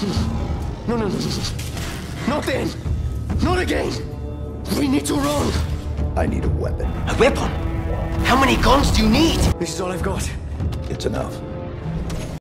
No, no, no, no. Not then. Not again. We need to run. I need a weapon. A weapon? How many guns do you need? This is all I've got. It's enough.